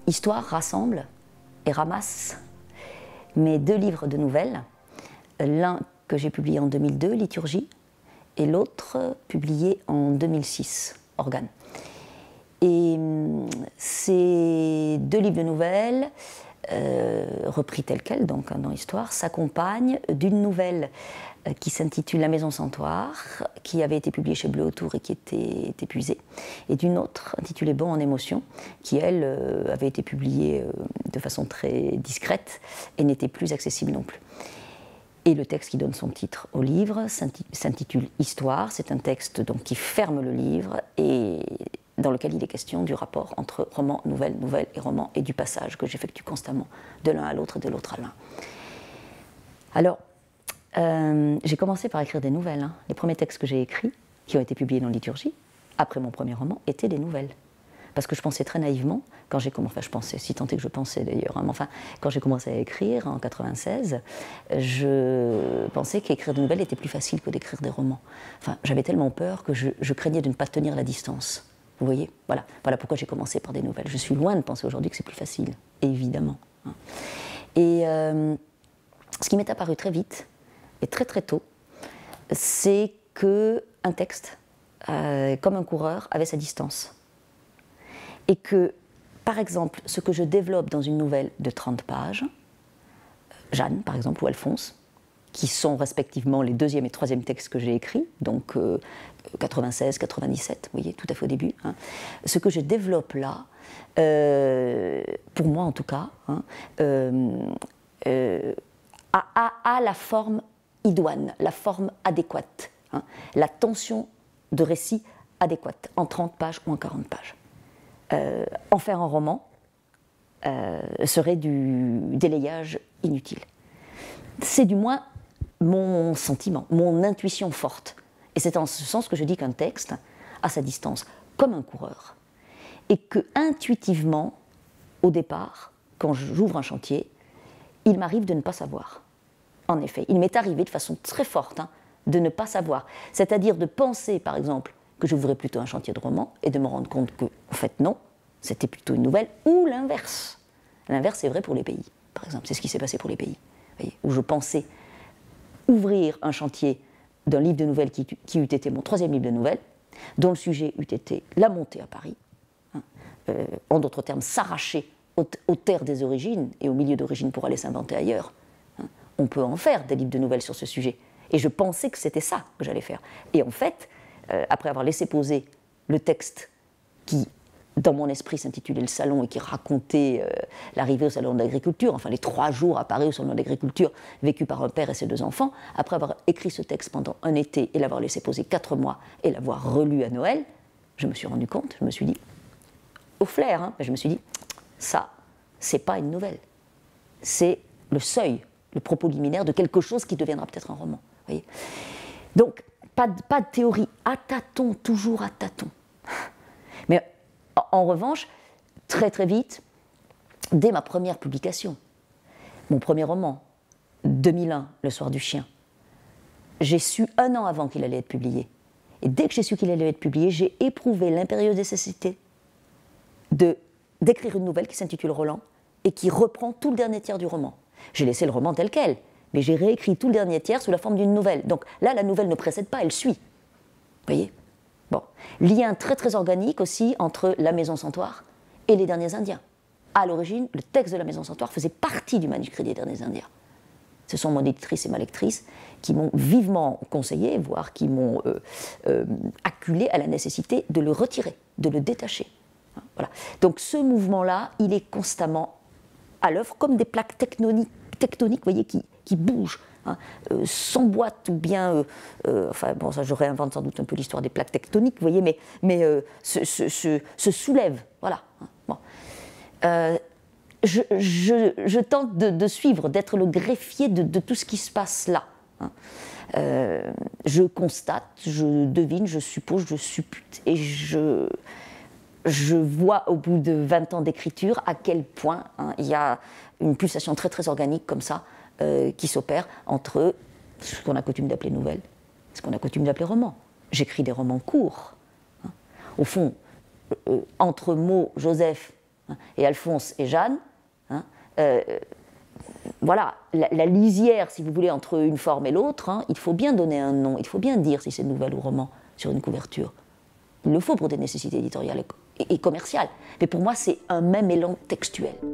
Histoire rassemble et ramasse mes 2 livres de nouvelles, l'un que j'ai publié en 2002, Liturgie, et l'autre publié en 2006, Organes. Et ces 2 livres de nouvelles, repris tels quels, donc dans l'histoire, s'accompagnent d'une nouvelle qui s'intitule La Maison Santoire, qui avait été publiée chez Bleu Autour et qui était épuisée, et d'une autre intitulée Bon en émotion, qui elle avait été publiée de façon très discrète et n'était plus accessible non plus. Et le texte qui donne son titre au livre s'intitule Histoire. C'est un texte donc, qui ferme le livre et dans lequel il est question du rapport entre roman, nouvelle, nouvelle et roman, et du passage que j'effectue constamment de l'un à l'autre et de l'autre à l'un. Alors, j'ai commencé par écrire des nouvelles. Les premiers textes que j'ai écrits, qui ont été publiés dans Liturgie, après mon premier roman, étaient des nouvelles. Parce que je pensais très naïvement, quand j'ai commencé, enfin je pensais, si tant est que je pensais d'ailleurs, mais enfin, quand j'ai commencé à écrire en 96, je pensais qu'écrire des nouvelles était plus facile que d'écrire des romans. Enfin, j'avais tellement peur que je craignais de ne pas tenir la distance. Vous voyez, voilà pourquoi j'ai commencé par des nouvelles. Je suis loin de penser aujourd'hui que c'est plus facile, évidemment. Et ce qui m'est apparu très vite, et très très tôt, c'est qu'un texte, comme un coureur, avait sa distance. Et que, par exemple, ce que je développe dans une nouvelle de 30 pages, Jeanne, par exemple, ou Alphonse, qui sont respectivement les 2e et 3e textes que j'ai écrits, donc 96, 97, vous voyez, tout à fait au début, ce que je développe là, pour moi en tout cas, a la forme idoine, la forme adéquate, la tension de récit adéquate, en 30 pages ou en 40 pages. En faire un roman serait du délayage inutile. C'est du moins mon sentiment, mon intuition forte. Et c'est en ce sens que je dis qu'un texte a sa distance, comme un coureur. Et que intuitivement, au départ, quand j'ouvre un chantier, il m'arrive de ne pas savoir. En effet, il m'est arrivé de façon très forte de ne pas savoir. C'est-à-dire de penser, par exemple, que j'ouvrais plutôt un chantier de roman et de me rendre compte que, en fait, non, c'était plutôt une nouvelle, ou l'inverse. L'inverse est vrai pour les pays, par exemple. C'est ce qui s'est passé pour les pays, voyez, où je pensais ouvrir un chantier d'un livre de nouvelles qui eût été mon 3e livre de nouvelles, dont le sujet eût été la montée à Paris, en d'autres termes, s'arracher aux terres des origines et au milieu d'origine pour aller s'inventer ailleurs. On peut en faire des livres de nouvelles sur ce sujet. Et je pensais que c'était ça que j'allais faire. Et en fait, après avoir laissé poser le texte qui, dans mon esprit, s'intitulait Le Salon et qui racontait l'arrivée au Salon de l'Agriculture, enfin les 3 jours à Paris au Salon de l'Agriculture, vécu par un père et ses 2 enfants, après avoir écrit ce texte pendant un été et l'avoir laissé poser 4 mois et l'avoir relu à Noël, je me suis rendu compte, je me suis dit, au flair, je me suis dit, ça, c'est pas une nouvelle. C'est le seuil, le propos liminaire de quelque chose qui deviendra peut-être un roman. Voyez. Donc, pas de théorie, à tâtons, toujours à tâtons. Mais en revanche, très très vite, dès ma première publication, mon premier roman, 2001, Le Soir du Chien, j'ai su 1 an avant qu'il allait être publié. Et dès que j'ai su qu'il allait être publié, j'ai éprouvé l'impérieuse nécessité d'écrire une nouvelle qui s'intitule Roland et qui reprend tout le dernier tiers du roman. J'ai laissé le roman tel quel, mais j'ai réécrit tout le dernier tiers sous la forme d'une nouvelle. Donc là, la nouvelle ne précède pas, elle suit. Vous voyez ? Bon. Lien très très organique aussi entre La Maison Santoire et Les Derniers Indiens. À l'origine, le texte de La Maison Santoire faisait partie du manuscrit des Derniers Indiens. Ce sont mon éditrice et ma lectrice qui m'ont vivement conseillé, voire qui m'ont acculé à la nécessité de le retirer, de le détacher. Voilà. Donc ce mouvement-là, il est constamment à l'œuvre, comme des plaques tectoniques, vous voyez, qui bougent, s'emboîtent ou bien, enfin bon, ça je réinvente sans doute un peu l'histoire des plaques tectoniques, vous voyez, mais se soulèvent, voilà. Bon. Je tente de suivre, d'être le greffier de tout ce qui se passe là. Je constate, je devine, je suppose, je suppute, et je vois au bout de 20 ans d'écriture à quel point il y a une pulsation très très organique comme ça qui s'opère entre ce qu'on a coutume d'appeler nouvelle, ce qu'on a coutume d'appeler roman. J'écris des romans courts. Au fond, entre mots, Joseph hein, et Alphonse et Jeanne, hein, voilà, la lisière, si vous voulez, entre une forme et l'autre, hein, il faut bien donner un nom, il faut bien dire si c'est nouvelle ou roman sur une couverture. Il le faut pour des nécessités éditoriales et commerciales. Mais pour moi, c'est un même élan textuel.